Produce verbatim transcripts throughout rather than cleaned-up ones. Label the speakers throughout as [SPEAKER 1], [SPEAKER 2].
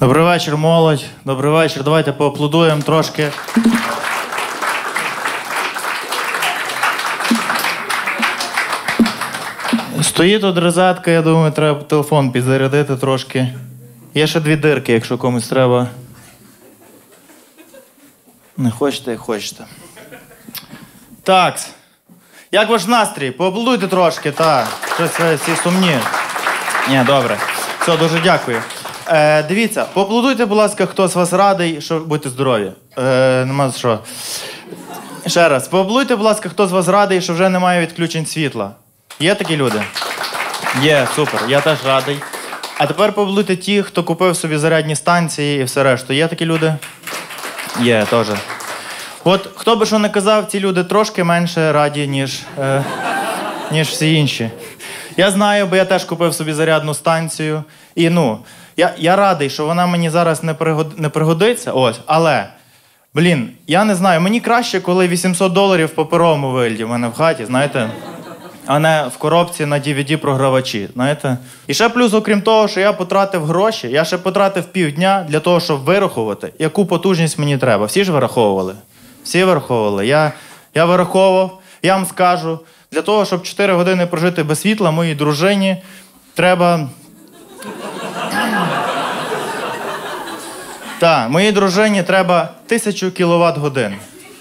[SPEAKER 1] Добрий вечір, молодь. Добрий вечір. Давайте поаплодуємо трошки. Стоїть тут розетка, я думаю, треба телефон підзарядити трошки. Є ще дві дирки, якщо комусь треба. Не хочете, як хочете. Так. Як ваш настрій? Поаплодуйте трошки, так. Щось ви всі сумні. Ні, добре. Все, дуже дякую. Е, дивіться, поаплодуйте, будь ласка, хто з вас радий, що будьте здорові. Е, нема за що. Ще раз. Поаплодуйте, будь ласка, хто з вас радий, що вже немає відключень світла. Є такі люди? Є, супер. Я теж радий. А тепер поаплодуйте ті, хто купив собі зарядні станції і все решту. Є такі люди? Є, теж. От, хто би що не казав, ці люди трошки менше раді, ніж, е, ніж всі інші. Я знаю, бо я теж купив собі зарядну станцію. І, ну, я, я радий, що вона мені зараз не, пригод, не пригодиться, ось, але, блін, я не знаю, мені краще, коли вісімсот доларів в паперовому вигляді в мене в хаті, знаєте, а не в коробці на ді ві ді-програвачі, знаєте. І ще плюс, окрім того, що я потратив гроші, я ще потратив півдня для того, щоб вирахувати, яку потужність мені треба. Всі ж вираховували? Всі вираховували. Я, я вираховував, я вам скажу, для того, щоб чотири години прожити без світла, моїй дружині треба... Так, моїй дружині треба тисячу кіловат-годин.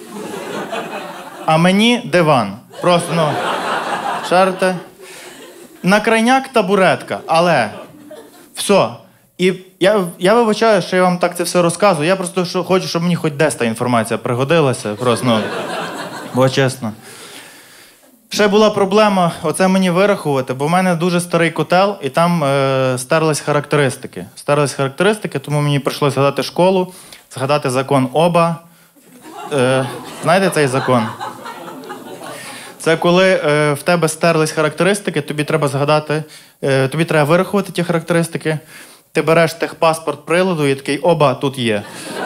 [SPEAKER 1] А мені диван. Просто, ну, шарите. На крайняк табуретка, але все. І я, я вибачаю, що я вам так це все розказую. Я просто що, хочу, щоб мені хоч десь та інформація пригодилася. Просто, ну, бо чесно. Ще була проблема, оце мені вирахувати, бо в мене дуже старий котел, і там е, стерлись характеристики. Стерлись характеристики, тому мені прийшлося згадати школу, згадати закон Оба. Е, знаєте цей закон? Це коли е, в тебе стерлись характеристики, тобі треба згадати, е, тобі треба вирахувати ті характеристики. Ти береш техпаспорт приладу і такий, оба, тут є.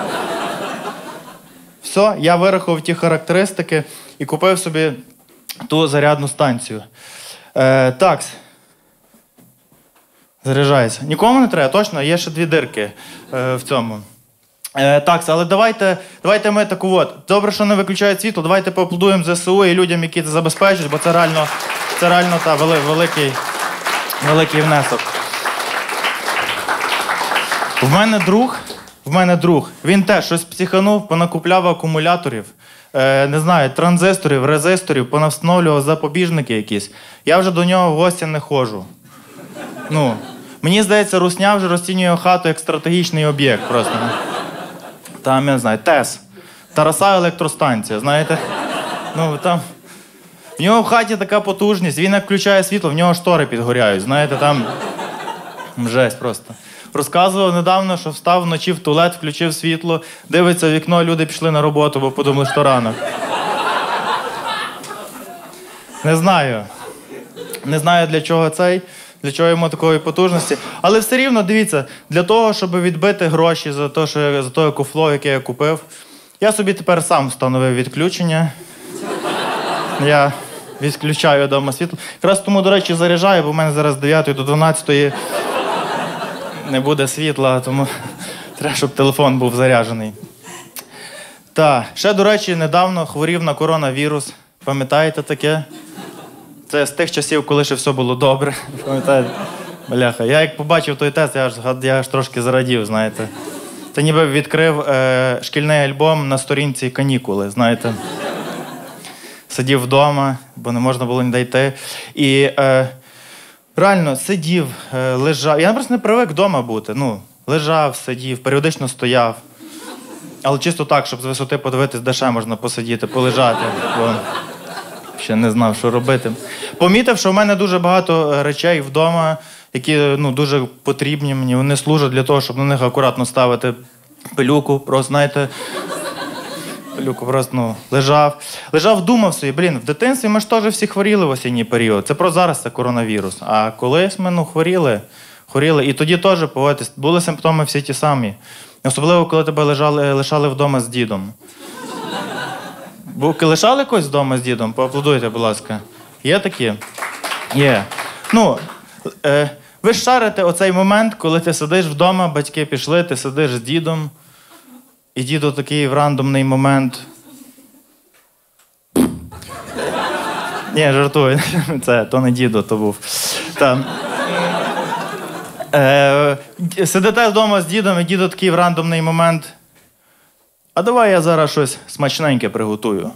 [SPEAKER 1] Все, я вирахував ті характеристики і купив собі ту зарядну станцію. Е, такс. Заряджається. Нікому не треба, точно? Є ще дві дирки е, в цьому. Е, такс, але давайте, давайте ми таку от. Добре, що не виключають світло, давайте поаплодуємо зе ес у і людям, які це забезпечують, бо це реально, це реально та, вели, великий, великий внесок. В мене друг, в мене друг, він теж щось психанув, понакупляв акумуляторів. Е, не знаю, транзисторів, резисторів, понавстановлював запобіжники якісь. Я вже до нього в гості не ходжу. Ну, мені здається, русня вже розцінює хату як стратегічний об'єкт просто. Там, я не знаю, ТЕС. Тараса електростанція, знаєте? Ну, там... В нього в хаті така потужність, він як включає світло, в нього штори підгоряють, знаєте, там... Жесть просто. Розказував недавно, що встав вночі в туалет, включив світло, дивиться в вікно, люди пішли на роботу, бо подумали, що ранок. Не знаю. Не знаю, для чого цей, для чого йому такої потужності. Але все рівно, дивіться, для того, щоб відбити гроші за те, що я, за те куфло, яке я купив, я собі тепер сам встановив відключення. Я відключаю вдома світло. Якраз тому, до речі, заряджаю, бо в мене зараз з дев'ятої до дванадцятої не буде світла, тому треба, щоб телефон був заряджений. Так, ще, до речі, недавно хворів на коронавірус. Пам'ятаєте таке? Це з тих часів, коли ще все було добре. Пам'ятаєте? Бляха, я як побачив той тест, я аж, я аж трошки зарадів, знаєте. Це ніби відкрив е, шкільний альбом на сторінці «Канікули», знаєте. Сидів вдома, бо не можна було ніде йти. І... Е, Реально, сидів, лежав. Я просто не привик вдома бути. Ну, лежав, сидів, періодично стояв. Але чисто так, щоб з висоти подивитись, де ще можна посидіти, полежати. Бо ще не знав, що робити. Помітив, що в мене дуже багато речей вдома, які, ну, дуже потрібні мені. Вони служать для того, щоб на них акуратно ставити пилюку. Просто, знаєте, пилюку просто, ну, лежав. Лежав, думав собі, блін, в дитинстві ми ж теж всі хворіли в осінній період. Це про зараз це коронавірус. А колись ми, ну, хворіли, хворіли. І тоді теж, поводитись, були симптоми всі ті самі. Особливо, коли тебе лежали, лишали вдома з дідом. Бо лишали когось вдома з дідом? Поаплодуйте, будь ласка. Є такі? Є. Ну, е, Ви ж шарите оцей момент, коли ти сидиш вдома, батьки пішли, ти сидиш з дідом, і дідо такий в рандомний момент. Ні, жартую. Це, то не дідо, то був. Там. Е, сидите вдома з дідом, і дідо такий в рандомний момент. А давай я зараз щось смачненьке приготую.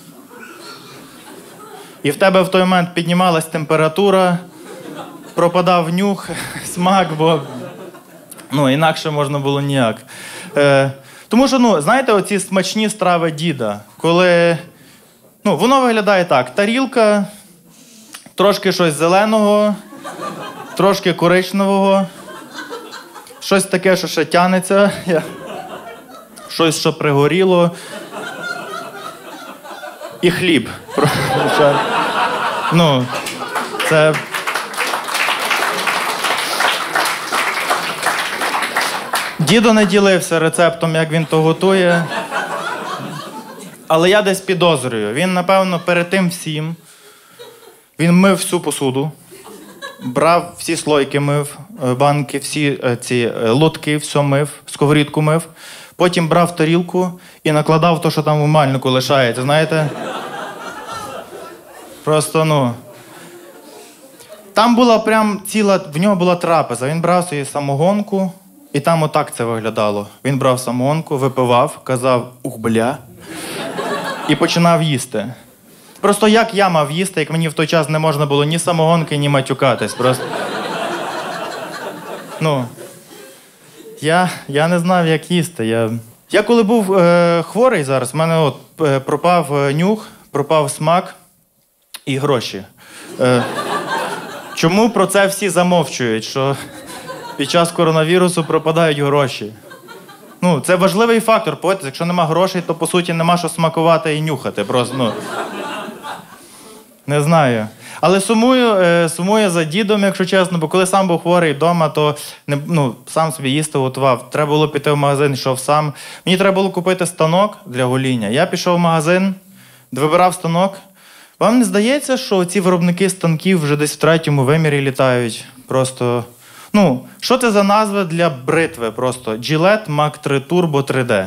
[SPEAKER 1] І в тебе в той момент піднімалась температура, пропадав нюх, смак, бо ну, інакше можна було ніяк. Е, тому що, ну, знаєте, оці смачні страви діда, коли, ну, воно виглядає так, тарілка, трошки щось зеленого, трошки коричневого, щось таке, що ще тянеться, щось, що пригоріло, і хліб. Ну, це... Дідо не ділився рецептом, як він то готує. Але я десь підозрюю. Він, напевно, перед тим всім, він мив всю посуду, брав всі слойки мив, банки, всі ці лотки, все мив, сковорідку мив. Потім брав тарілку і накладав те, що там у мальнику лишається, знаєте? Просто, ну... Там була прям ціла, в нього була трапеза. Він брав свою самогонку, і там отак це виглядало. Він брав самогонку, випивав, казав «ух, бля», і починав їсти. Просто як я мав їсти, як мені в той час не можна було ні самогонки, ні матюкатись. Просто... Ну... Я, я не знав, як їсти. Я, я коли був е, хворий зараз, в мене от, е, пропав е, нюх, пропав смак і гроші. Е, чому про це всі замовчують, що під час коронавірусу пропадають гроші? Ну, це важливий фактор, погодьтесь, якщо нема грошей, то, по суті, нема що смакувати і нюхати. Просто, ну... Не знаю. Але сумую, е, сумую за дідом, якщо чесно, бо коли сам був хворий вдома, то не, ну, сам собі їсти готував. Треба було піти в магазин, йшов сам. Мені треба було купити станок для гоління. Я пішов в магазин, вибирав станок. Вам не здається, що ці виробники станків вже десь в третьому вимірі літають? Просто, ну, що це за назва для бритви просто? Gillette Мак три Turbo три Д.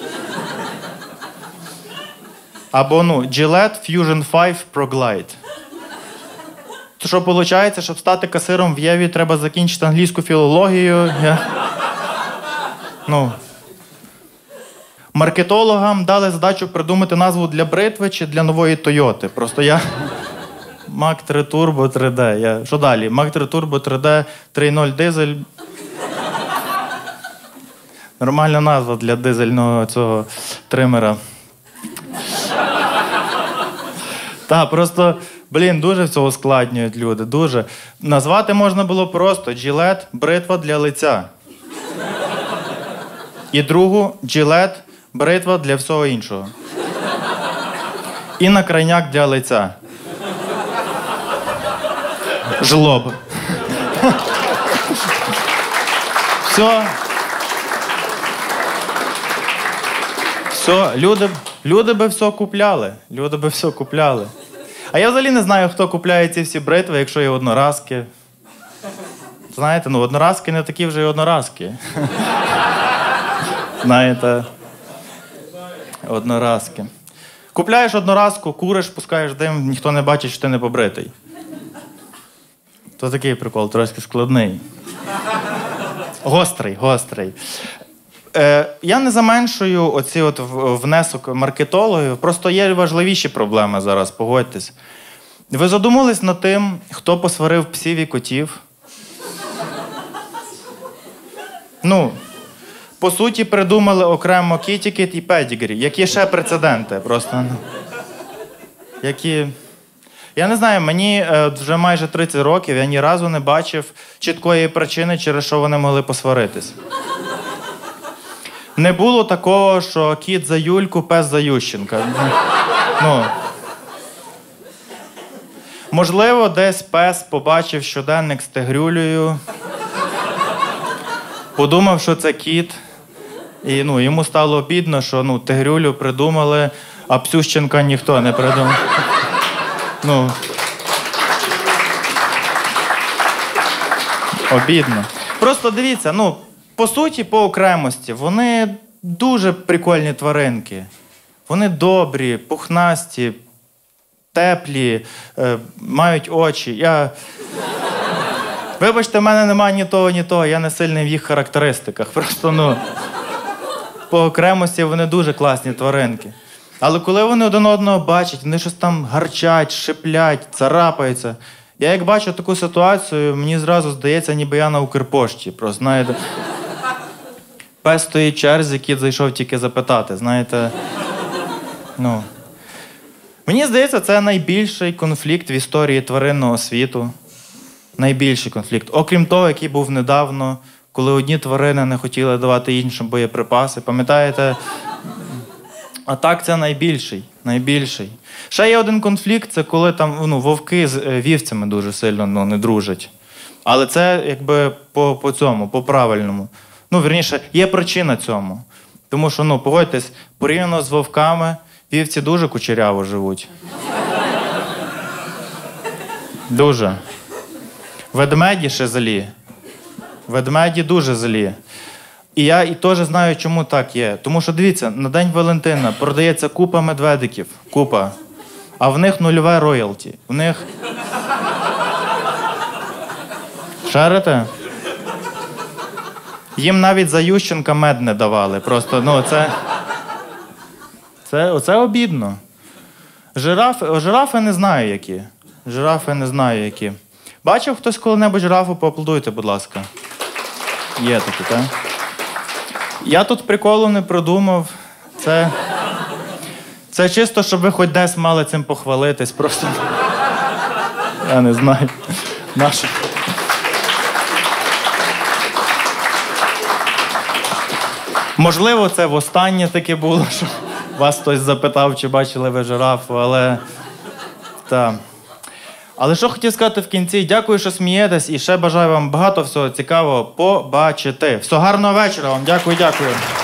[SPEAKER 1] Або, ну, Gillette Fusion п'ять Pro Glide. То що, виходить, щоб стати касиром в Єві, треба закінчити англійську філологію? Я... Ну... Маркетологам дали задачу придумати назву для бритви чи для нової Тойоти. Просто я... Мак три Turbo три Д. Я... Що далі? Мак три Turbo три Д, три нуль дизель. Нормальна назва для дизельного цього тримера. Так, просто, блін, дуже все ускладнюють люди, дуже. Назвати можна було просто Gillette – бритва для лиця. І другу – Gillette – бритва для всього іншого. І накрайняк для лиця. Жлоб. Все. Все, люди, люди би все купляли. Люди би все купляли. А я взагалі не знаю, хто купляє ці всі бритви, якщо є одноразки. Знаєте, ну одноразки не такі вже й одноразки. Знаєте, одноразки. Купляєш одноразку, куриш, пускаєш дим, ніхто не бачить, що ти не побритий. То такий прикол, трошки складний. Гострий, гострий. Е, я не заменшую оці от внесок маркетологів, просто є важливіші проблеми зараз, погодьтесь. Ви задумались над тим, хто посварив псів і котів? Ну, по суті, придумали окремо кітікет і педігрі. Які ще прецеденти просто, ну. Які... Я не знаю, мені е, вже майже тридцять років, я ні разу не бачив чіткої причини, через що вони могли посваритись. Не було такого, що кіт за Юльку, пес за Ющенка. Ну. Можливо, десь пес побачив щоденник з тигрюлею, подумав, що це кіт, і ну, йому стало обідно, що ну, тигрюлю придумали, а Псющенка ніхто не придумав. Ну. Обідно. Просто дивіться, ну, по суті, по окремості, вони дуже прикольні тваринки. Вони добрі, пухнасті, теплі, е, мають очі. Я... Вибачте, в мене немає ні того, ні того, я не сильний в їх характеристиках. Просто, ну, по окремості вони дуже класні тваринки. Але коли вони один одного бачать, вони щось там гарчать, шиплять, царапаються. Я як бачу таку ситуацію, мені зразу здається, ніби я на Укрпошті. Просто, знаєте, пес стоїть в черзі, кіт зайшов тільки запитати, знаєте. Ну. Мені здається, це найбільший конфлікт в історії тваринного світу. Найбільший конфлікт. Окрім того, який був недавно, коли одні тварини не хотіли давати іншим боєприпаси. Пам'ятаєте? А так це найбільший. Найбільший. Ще є один конфлікт, це коли там ну, вовки з вівцями дуже сильно ну, не дружать. Але це якби по, по цьому, по правильному. Ну, вірніше, є причина цьому. Тому що, ну, погодьтесь, порівняно з вовками, вівці дуже кучеряво живуть. Дуже. Ведмеді ще злі. Ведмеді дуже злі. І я і теж знаю, чому так є. Тому що, дивіться, на День Валентина продається купа медведиків. Купа. А в них нульове роялті. В них... Шарите? Їм навіть за Ющенка мед не давали. Просто, ну, це... Це, оце обідно. Жирафи, жирафи не знаю, які. Жирафи не знаю, які. Бачив хтось коли-небудь жирафу? Поаплодуйте, будь ласка. Є такі, так? Я тут приколу не придумав. Це... Це чисто, щоб ви хоч десь мали цим похвалитись. Просто... Я не знаю. Наше... Можливо, це востаннє таке було, що вас хтось запитав, чи бачили ви жирафу, але... Та... Але що хотів сказати в кінці, дякую, що смієтесь, і ще бажаю вам багато всього цікавого побачити. Всього гарного вечора вам, дякую, дякую.